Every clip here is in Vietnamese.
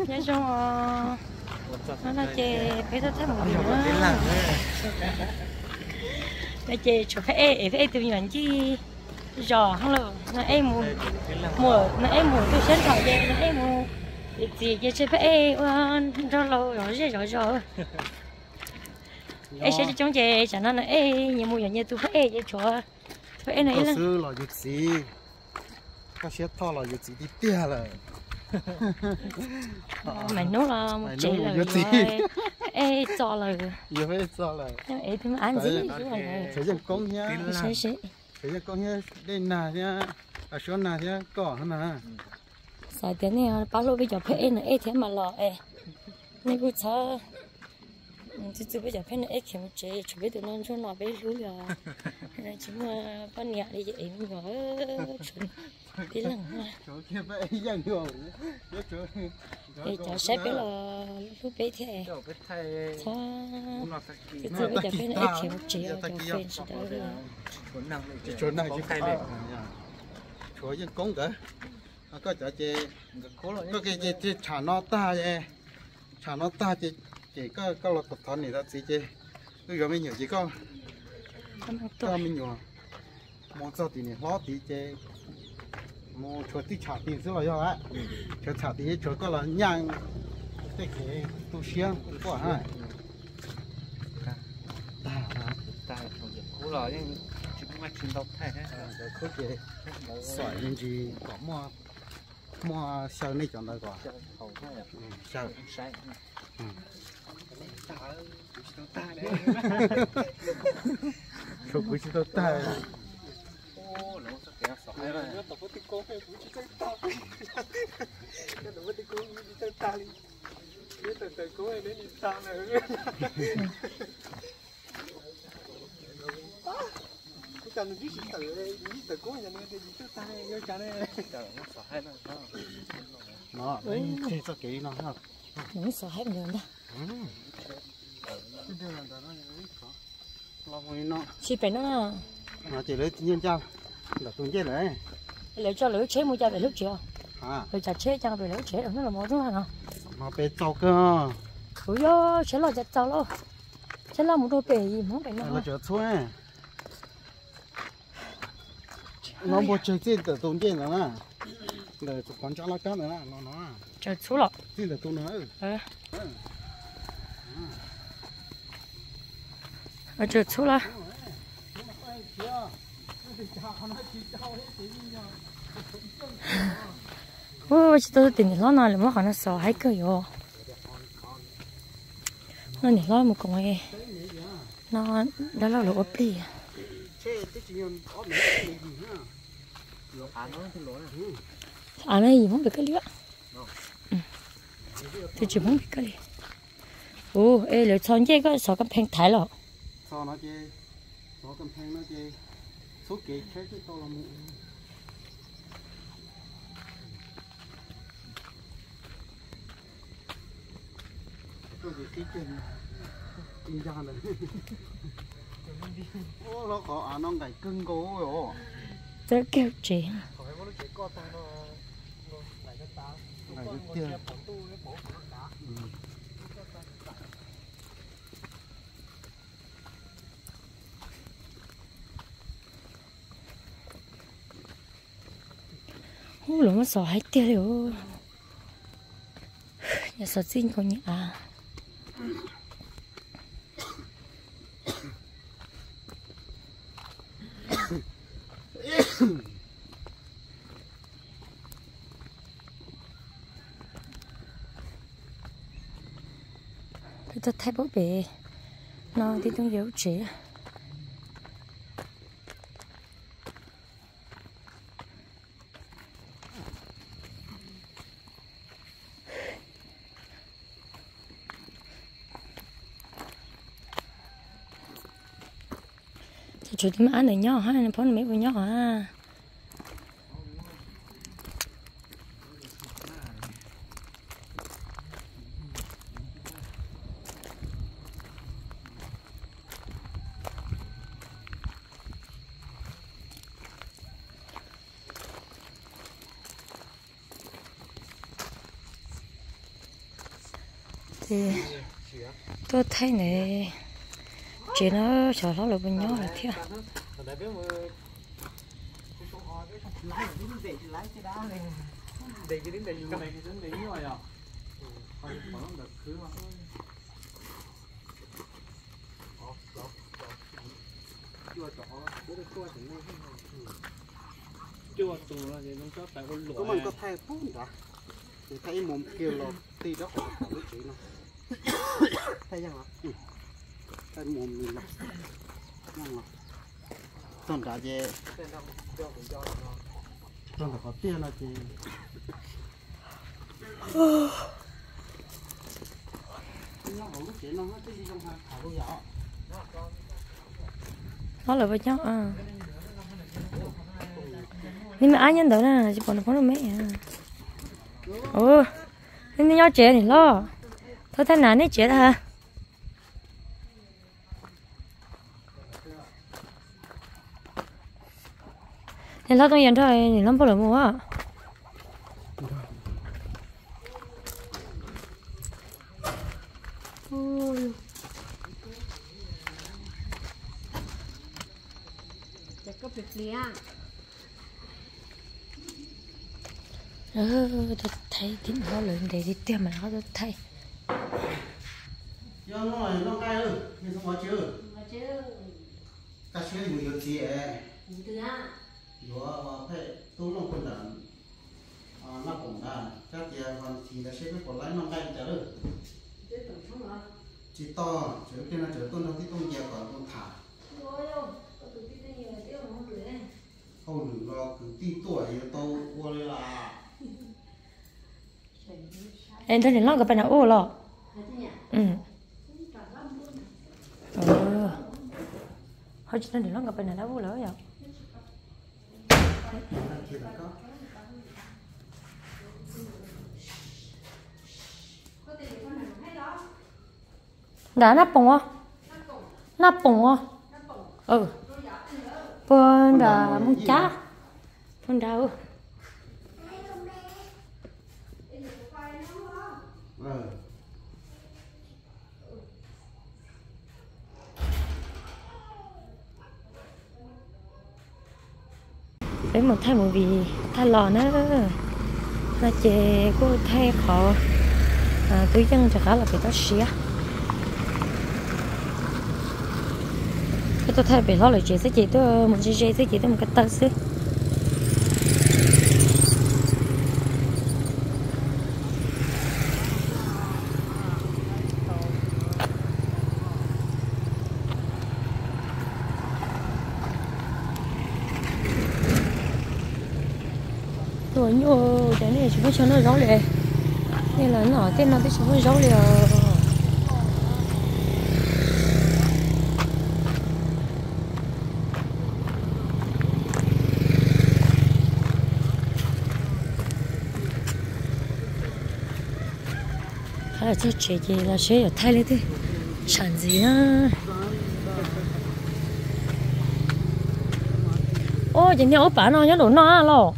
nhớ cho nó là chè phải thật một nữa là chè cho phải từ nhỏ chi giò không lỡ nó em mùa nó em mùa tôi sẽ khỏi chè nó em mùa gì chè sẽ phải cho lâu rồi rồi ấy sẽ chống chè chẳng nó nhiều mùa nhiều tôi phải chè cho phải này là sư là việc gì các sẽ thọ là việc gì đi tia là mày nói là một chị là ê cho là nhiều phải cho là ê thì mà ăn gì thấy rằng công nhá sẽ thấy rằng công nhá đây nào nhá ở chỗ nào nhá cỏ hả mà sai tiếng này bao lâu bây giờ phải ê thế mà lọ ê này cũng sợ chứ bây giờ phải ê kiếm chế chuẩn bị từ non cho nó bé lú rồi chúng mà con nhẹ đi vậy mình gọi chuẩn tí lần chỗ kia phải dành nhiều để cho sếp biết là lúc bé thế cho chứ bây giờ phải ê kiếm chế cho phên sẽ đỡ được chỗ này chứ khai đẹp chỗ dân công cả có chỗ chế có cái chế trả nó ta vậy trả nó ta chỉ có là tập thon này đó chỉ bây giờ mình nhiều chỉ có mình nhiều một số tiền này lo tí chế một chỗ tí trả tiền xíu là do á chỗ trả tiền chỗ có là nhang cái tu xiang của ha ta cũ rồi nhưng chỉ có mắt xin đọc thay hết rồi có chế sỏi lên gì có mua sau này chọn đây quả hầu thôi à sau sai không có gì đâu ta ô nó sẽ kéo sỏi rồi nó có tí cố hay cũng chỉ chơi ta nó có tí cố chỉ chơi ta đi biết từ cố hay đến đi ta nữa cái cần biết sự từ cố nhà nó đi chơi ta nhớ cha này trời nó sỏi nó đấy thì sao kỹ nó ha nó sợ hết rồi đó chị phải nó chỉ lấy nhiên chăng là tuần chết đấy lấy cho lưỡi chế mua cho về lúc chiều à rồi chặt chế cho về lưỡi chế nó là một thứ hàng mà bé trâu cơ ủa yo chế là chặt trâu luôn chế là một đôi bể gì muốn phải là nó chở xuôi nó một chơi trên từ tuần chết nữa nè để còn cho nó cá nữa nó chặt số lọ trên từ tuần nữa ở chặt số là ôi chị tôi tìm nó nào là mất nó sợ hay cơ yo nó nhảy lo một con ấy nó đã lâu rồi ốp đi à này gì muốn bị cái lứa thì chỉ muốn bị cái lứa ô ê lấy son chơi có sợ cái phèn thái lọ so nó chơi so cái phèn nó chơi số kỹ khác cái to là một tôi chỉ cái chân đi ra này ô nó có nó ngày cưng cố rồi rất kêu chị ngày kia hú lắm nó sợ hay tiêu rồi nhà sợ xin con nhỉ à tôi thấy bố bể nó đi trong dấu trẻ chú thì mà ăn được nhỏ ha nó phun mấy bữa nhỏ ha thì tôi thấy này chị nó sợ nó là bên nhau là theo chưa tụi nó thì nó có phải ôn lụa có mình có thay phun đã thì thấy mồm kêu là tí đó còn có cái chuyện nó thấy chưa hả thấy mồm mình là ngon lắm toàn đã về toàn là có tiền là chị nó là bên nhau à nhưng mà ai nhân đó là chỉ còn nó mấy à nhưng nhau trẻ thì lo thôi thế nào nấy trẻ hả nên lo trong nhà thôi thì lắm bao giờ mua á tôi thấy tính nó lớn để đi tiêm mà nó tôi thấy nó cay ư nhưng không có chứ cá sấu thì nhiều gì ấy rồi phải tôi làm con đàn nó cũng đàn các nhà còn thì là sẽ phải còn lấy nó cay chả được chỉ to chứ khi nào chở tôi nó thì công việc còn không thả không được lo cứ tí tuổi tôi qua đây là em thấy thì nó gặp phải nào ô lo thôi cho nên thì nó gặp phải nào đâu lỡ vậy đã nắp bông bên đã muốn cá bên đâu đấy một thay một vì thay lò nữa là chè cô thay khó túi chân cho khá là phải tao xía cái tôi thay phải lo lại chè sẽ chỉ tôi một chè sẽ chỉ tôi một cái tao xí rồi nhô cái này chúng nó cho nó rõ liền nên là nó tên nó biết chúng nó rõ liền hay là chơi chơi gì là chơi ở Thái lên đi sản gì á ô chị nhau bán nó nhớ đồ nó lo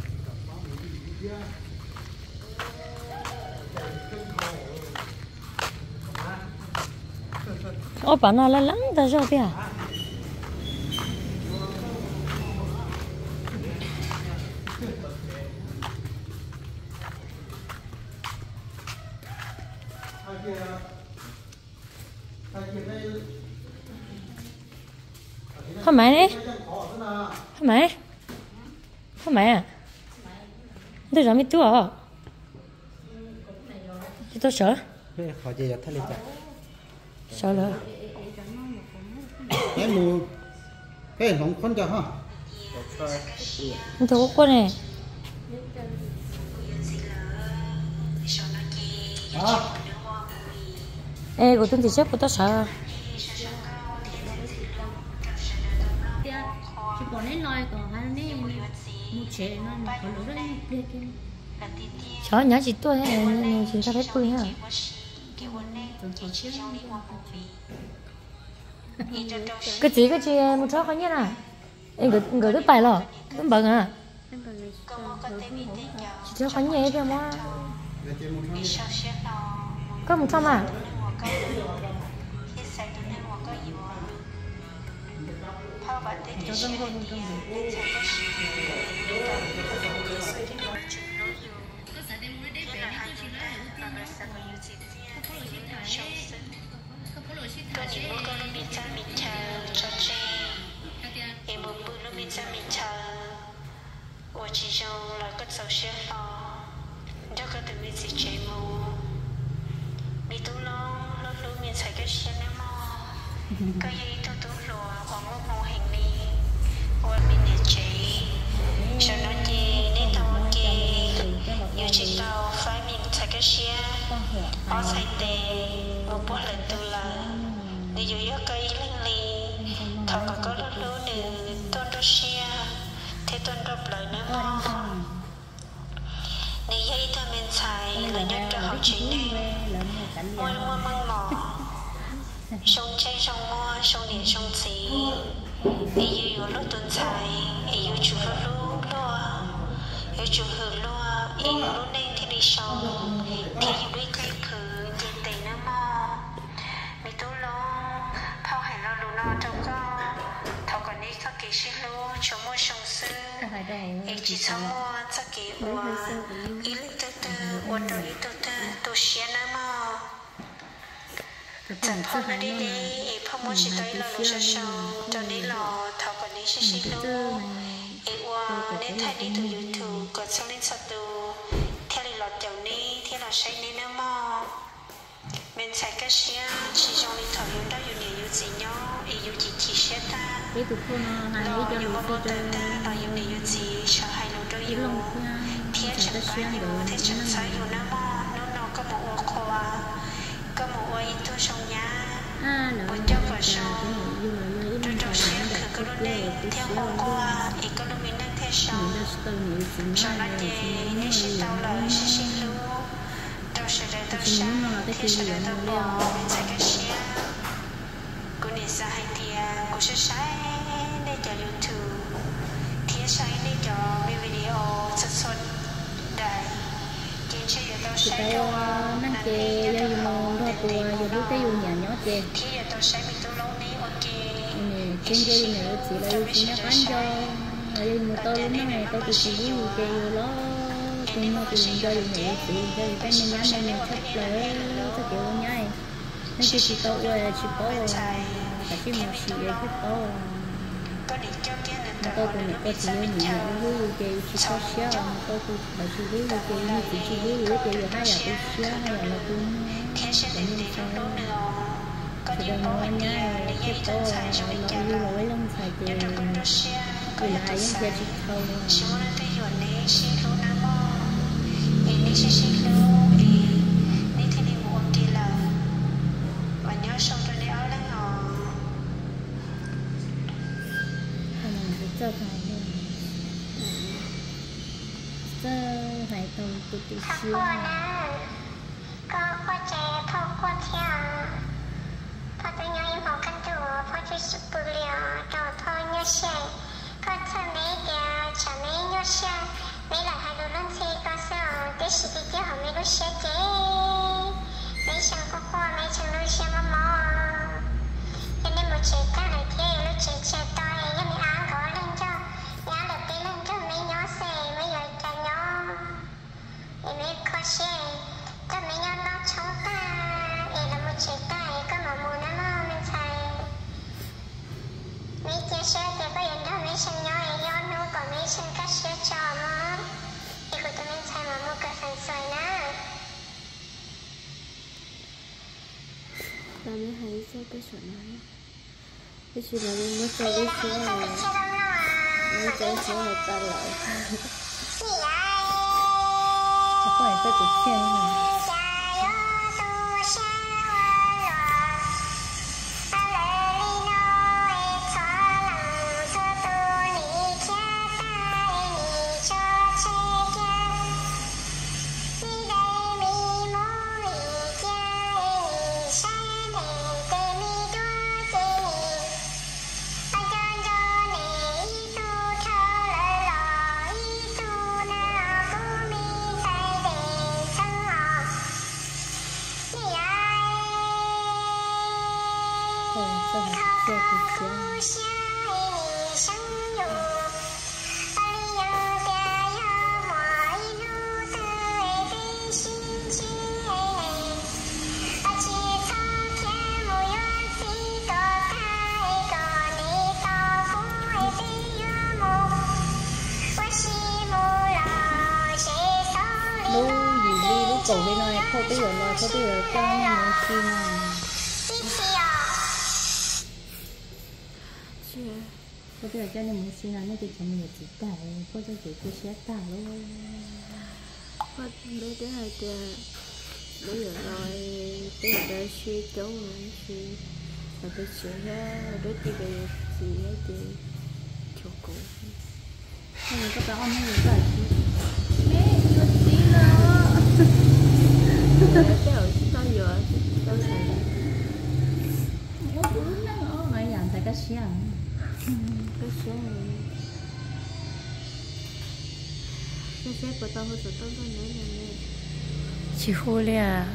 ô bán nó là lắm ta cho biết à không mày đấy không mày à tôi làm gì tôi tôi sợ họ chỉ là thay lên sợ rồi cái mù cái không con cho ha tôi có con này ê của tôi thì chết của tôi sợ chỉ còn lấy lòi còn hai này một chế nó còn lỗ đấy chó nhá chỉ tôi hay chỉ ta thấy cười ha cái gì một chó có nhá nào em gửi cái bài lò cái bận à chỉ cho có nhẹ thôi mà có 100 à cho dân con trong đường 我其中来个走些了，这个对面是节目，你都弄路面才个些呢嘛，个嘢都都落，我冇行李，我面嘅姐，上那嘢你當我嘅，要知道快面才個些，我才地，我不能到啦，你要一個零零，頭個路路呢，多多些。thế tuần đọc lời nữa mà này dây ta men xài là nhất cho học chính nên mua măng mỏ sông chay sông mua sông điện sông xí này yêu lúc tuần xài yêu chủ lúc lúa yêu chủ hưởng lúa yêu lúc nên thì đi sông thì yêu biết cái khử gì tình nữa mà mi tu lo thao hành lo lúa nó trong con thao còn đi các kỳ sinh lúa cho mua sông sư ấy chỉ sau mua các kỳ ua ý lịch từ từ ua đồ ý từ từ tổ xia nữa mà chẳng phong nó đi ấy phong mua chỉ tới lo lúa sông cho đi lo thao còn đi sinh lúa ấy ua nên thay đi từ YouTube còn sang lên sát từ theo đi lọt tiểu ní theo lọt say ní nữa mà mình sai cái xia chỉ trong đi thầu yêu đó yêu nhiều yêu gì nhau yêu gì chỉ xia ta cái tụi con lo yêu mà bao đời ta lo yêu nhiều yêu gì cho hai lối đó yêu thiết chẳng cái yêu thiết chẳng sai yêu nó mà nó có một ô khoa có một ô ít tôi trong nhà buổi cho vào sông tôi trong xia thử có lúc đây theo ô khoa ít có lúc mình đang theo sông cho nó về nên sẽ tao lời sẽ xin lưu đâu sẽ để đâu sáng thì sẽ để đâu bỏ bên trái cái xia cô này ra hai tia cô sẽ sai để cho YouTube thì sai để cho video sốt đại trên sẽ để đâu sai đâu năng kê do dùng thôi của dùng lúc cái dùng nhà nhỏ kê thì để đâu sai mình tôi lâu ní ok trên chơi này chỉ là dùng nó bán cho dùng một tôi nó này tôi chỉ dùng kê nó cũng mà dùng chơi này chỉ chơi cái mình nhắn mình thích lấy cái kiểu nhái nên chỉ tao chỉ có phải chỉ một sự để thích tao tôi cũng được cái gì nhiều nhiều cái chỉ có xíu tôi cũng phải chỉ biết cái như chỉ biết cái hai là tôi xíu hay là tôi cũng thì đây nó nhá cái tao nó yêu lỗi lắm phải thì lại những cái chỉ không cho phải tầm tụt xíu có trẻ thâu có theo thâu tôi nhớ em học căn chùa phó chú sụp bự liều đầu thâu nhớ xe có thơ mấy kìa chả mấy nhớ xe mấy là hai đứa lớn xe có sợ tí sĩ tí tiêu họ mấy đứa xe chế mấy chẳng có khoa mấy chẳng đứa xe mà mò cho nên một chế ta này thế lúc chế chế tôi nhưng mình áo có lên cho nhá được tí lên cho mấy nhó xe mấy giờ cho nhó thì mấy có xe cho mấy nhó nó chống ta thì là một chế ta có mà mù nó mà mình xài mấy chế xe thì có hiện đó mấy chân nhó thì nhó nó còn mấy chân các xe cho mà thì của tụi mình xài mà mua cả phần xoay ná ta mới thấy cho cái chuyện này cái chuyện này mới cho cái chuyện này mới cho số là ta lại không phải ta chỉ chuyện này Hãy subscribe cho kênh Ghiền Mì Gõ để không bỏ lỡ những video hấp dẫn cầu bên này không bây giờ nói không bây giờ cho nên mình xin không bây giờ cho nên mình xin là nó chỉ cho mình chỉ tải không cho chỉ sẽ tải luôn không bây giờ hay là bây giờ nói bây giờ đây suy cháu rồi suy là tôi sẽ đối với bây giờ gì ấy thì cho cô không có cái ông ấy là mẹ nó tí nữa tao giờ tao sẽ nó cũng nó nói rằng tại cái xe của tao hồi tao có nói là chị hô à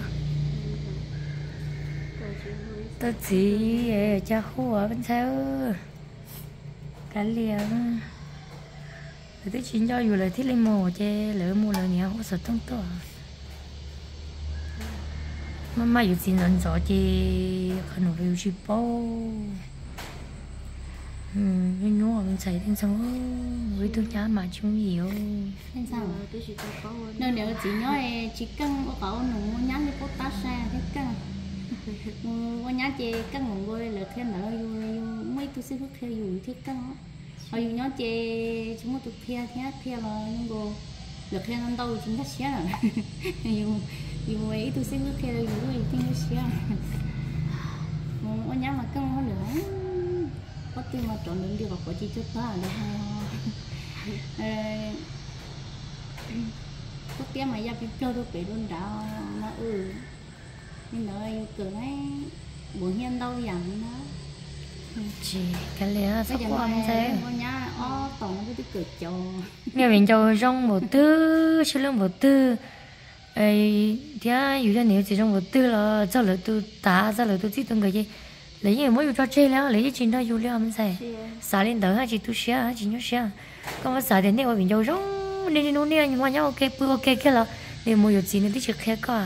tao chỉ cha hô ở bên sau cả liền tôi chỉ cho dù là thiết lên mồ che lỡ mua là nhiều hỗ trợ thông to mà dù gì lần rõ chứ khả năng điều trị bao nhưng nhớ mình xảy đến sao với tôi nhá mà chung nhiều nên sao nên nếu chỉ nói chỉ cần có nụ nhá như có tá xa thế cả có nhá chị cần một người là thêm là mấy tôi sẽ bước theo dù thế cả ở dù nhá chị chúng tôi theo là nhưng cô được theo năm đâu chính là xé rồi dù ấy tôi sẽ bước theo là dù ấy chính là xé có nhá mà cần nó nữa có tiền mà chọn được điều của chị cho ta là hay có tiền mà ra bị cho tôi bị luôn đạo nó nhưng nó cứ nói buồn hiên đâu dặn nó chị cái lẽ sắp quan thế con nhá tổng cái cực chồng nghe mình cho trong một tư số lượng một tư ấy thế dù cho nếu chỉ trong một tư là cho là tôi tá ra là tôi chỉ từng cái gì lấy gì mới cho chơiแล้วlấy chuyện đó dù liệu mình xả lên đó chỉ tôi xả chỉ nhớ xả còn mà xả đến đây mình cho trong nên nó nè nhưng mà nhau ok bữa ok cái là nếu mới有钱的就开个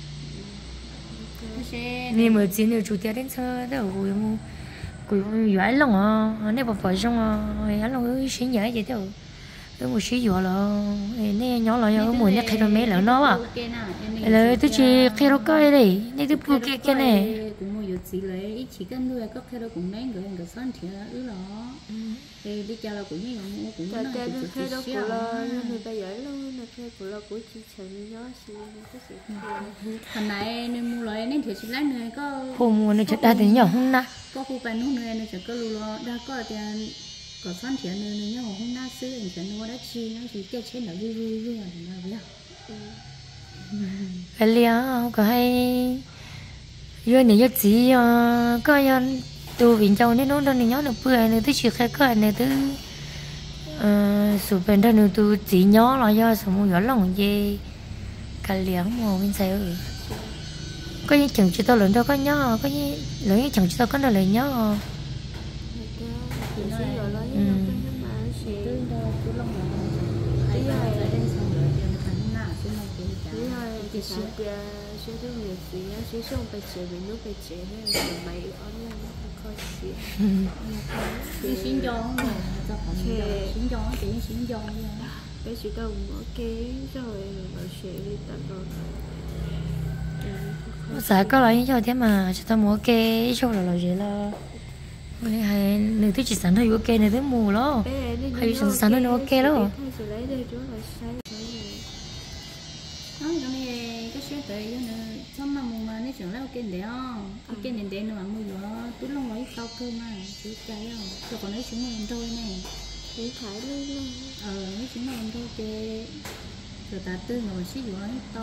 nếu mới钱的主要đến sao đó cũng giỏi lắm à nếu bảo xong à anh luôn sẽ nhảy vậy đâu tôi một xí dọa là nè nhỏ là nhỏ mùi nè khi đó mấy lỡ nó à là tôi chỉ khi đó coi đi nên tôi bữa cái này cũng mua gì lấy chỉ cần nuôi có khi đó cũng mấy người son thì là đó thì đi chợ là cũng như mua cũng nó khi đó cũng là người ta giỏi luôn là khi cũng là của chị Trần nhớ xí cái gì thằng này nên mua lại nên thì chỉ lấy người có khu mua nó chết đa thì nhỏ hơn na có khu bán nước người nó chỉ có lúa đã có tiền có son thì người nhau không đa xứ anh chỉ mua đã chi nó chỉ cái trên nó vui là vậy cái lia có hay giờ này giờ chỉ có giờ tôi bình châu nên nó đang nhớ được bữa này tôi chỉ khai cái này tôi số bên đó nữa tôi chỉ nhớ là do số mua giỏ lòng gì cái liếng màu bên sao có những chẳng chỉ tao lớn đâu có nhớ có những lớn chẳng chỉ tao có nào lời nhớ sẽ được nhiều gì á, sẽ xong phải chế với nước phải chế này là mày ăn là nó khó xí. Thì xin cho không rồi, cho họ xin cho chỉ xin cho nha. Cái chỉ cần ok rồi nó sẽ đi tận rồi. Dạ có lại cho thế mà chúng ta mua ok cho là gì là hay người thứ chỉ sản thôi ok này thứ mù đó hay sản thôi nó ok đó tới nữa xong mà mua mà nó chẳng là ok đấy không ok nên mà mua nữa tôi long nói sau cơ mà chứ cái không rồi còn nói chúng mình thôi này để thải luôn nói chúng mình thôi chơi rồi ta tư ngồi xí dụ nói to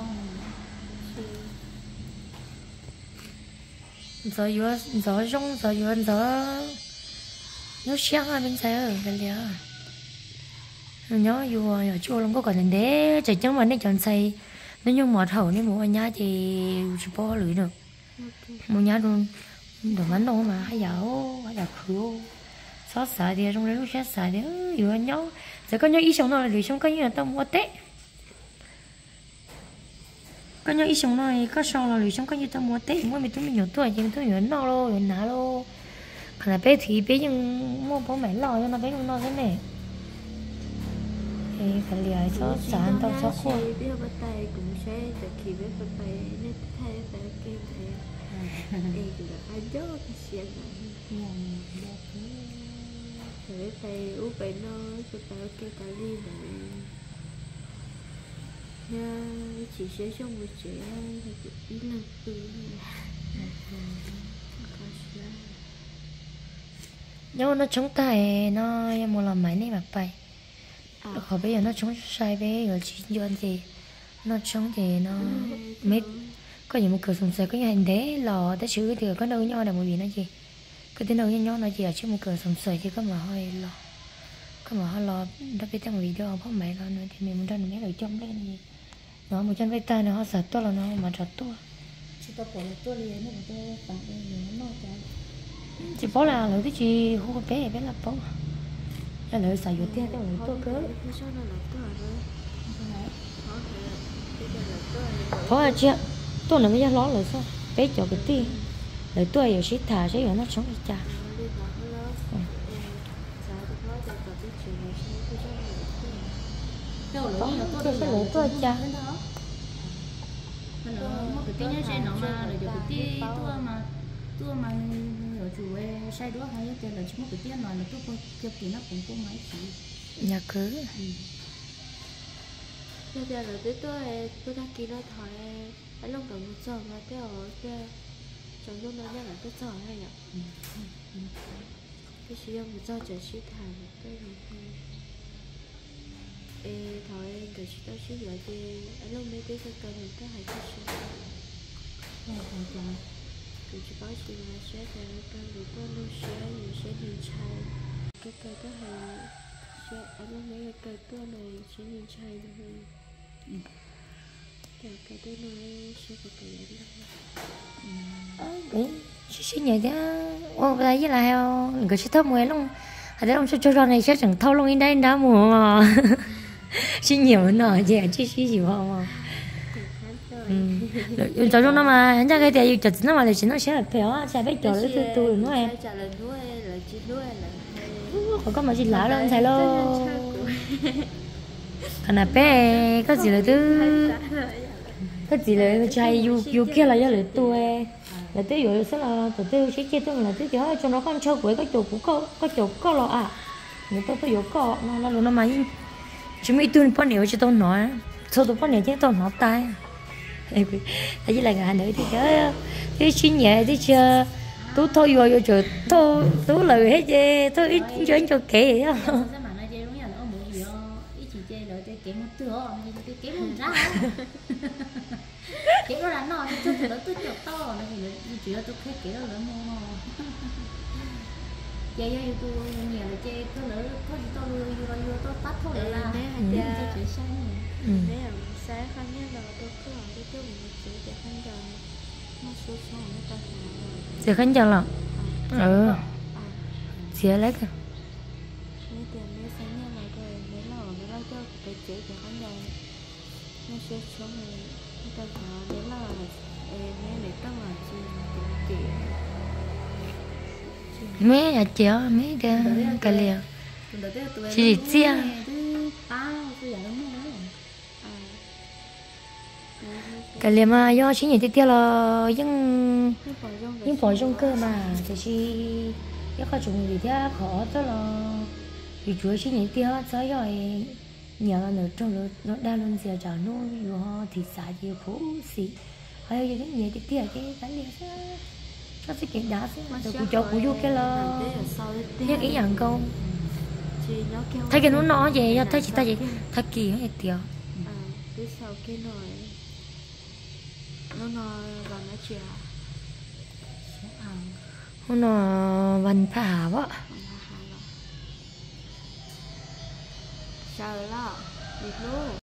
gió rong gió nó sáng ở bên trái ở bên đấy nhớ dù ở chỗ lòng có còn đến đấy chạy chẳng mà nên chọn xây nếu như mà thầu nên mua nhá thì chỉ bỏ lưỡi được mua nhá luôn đồ bánh đâu mà hay dạo khử xót xả thì trong đấy lúc xót xả thìอยู่anh nhau giờ có nhau ít sống rồi thì sống có như là tao mua tết có nhau ít sống rồi có xong rồi thì sống có như tao mua tết mua mình tụi mình nhiều tuổi nhưng tụi mình no lo rồi ná lo khả năng bé thì bé nhưng mua bố mẹ lo cho nó bé không no thế này thì phải liền xót xả tao xót khô biết bắt tay cũng sẽ từ khi biết bắt tay nên thay phải kêu thầy đây là ai gió cái xe này phải phải úp phải nó phải phải kêu cả đi này nha chỉ sẽ trong một trẻ thì ít lần từ nhưng nó chống tay nó một lần máy này mà bay khỏi bây giờ nó chống sai bé rồi chỉ do anh gì nó chống thì nó mít có những một cửa sùng sờ có những hành thế lò tới chữ thì có đâu nhau là một gì nó gì cái tên đâu nhau nó chỉ ở trên một cửa sùng sờ thì có mà hơi lò có mà hơi lò đã biết trong video có mẹ lo nữa thì mình muốn cho mình nghe lời trong cái gì nó một chân vây tay nó sợ to là nó mà sợ to chỉ có bỏ tôi liền nó tôi tặng nó cái chỉ bỏ là lời cái gì không có bé là bỏ là lời xài vô tiền cho lời to cỡ bỏ là chưa tôi là mấy gia ló lời sao bé cho cái tiền lời tôi giờ xí thả sẽ nó sống đi cha tôi sẽ lời tôi cha cái nhớ xe nó mà rồi cái tí tôi mà ở chủ sai đó hay cái là chỉ một cái tiền nói là tôi kêu thì nó cũng có mấy chỉ nhà cứ bây giờ là tôi đã ký nó thôi anh lúc đầu một giờ mà cái ở cái trong lúc đó là tôi giờ hay nhở cái sử dụng một giờ chỉ sĩ thải cái thôi cái sĩ đó sĩ lại thì anh lúc mấy cái cần cái hay cái sĩ cái chỉ có gì mà sẽ là cái người có nuôi sẽ nhìn trai cái hay sẽ anh lúc mấy cái tôi này sẽ nhìn trai được cái tôi nói sẽ có cái gì đấy xí nhảy thế ô đây với lại người sẽ thấp mùi luôn ở đây ông cho ra này sẽ chẳng thâu luôn in đây đã mùa mà xí nhiều nọ gì chứ xí gì mà cho nó mà anh ra cái tiền cho nó mà là chỉ nó sẽ là phèo sẽ biết cho nó từ từ nữa em có mà gì lạ đâu xài lo anh bé có gì là thứ cái gì là trai yêu kia là do lời tôi là tôi yêu sẽ là tôi sẽ chơi tôi là tôi cho nó con chơi với cái chỗ có lo à người tôi yêu có nó mà chỉ mấy tuần bao nhiêu chứ tôi nói sau tôi bao nhiêu chứ tôi nói tai tại vì là người nữa thì cái xin nhẹ thì chờ tôi thôi rồi chờ tôi lời hết chứ tôi ít cho kể vậy đó cái đó là nó tôi từ đó tôi chọc to nó thì chỉ là tôi cái đó là mua chơi với tôi nhiều là chơi tôi lỡ tôi tắt thôi là chơi chuyện sai đấy là sáng không nhớ là tôi cứ làm cái chút một chút để khăn giờ nó xuống xong nó ta sẽ khăn giờ là sẽ lấy cái mấy tiền mấy sáng nhớ là rồi mấy lo cho cái chế để khăn giờ nó xuống xong rồi nó ta mấy lo mấy để tao làm gì chị mấy à chị mấy cái liền chị chia cái liền mà do chính những cái là những phổi trong cơ mà thì chỉ cái khó trùng gì thế khó đó là vì chúa chính những cái sai rồi nhờ là nữa trong nó đa luôn giờ trả nó rồi thì xả gì phố xí hay là những cái kia cái liền nó sẽ kiện đá rồi cụ cho cụ vô cái là nhớ cái dạng câu thấy cái nó vậy thấy chị ta vậy thấy kỳ hết tiệt cái sau cái nồi nó vào nó chè nó văn phả quá sao đó đi luôn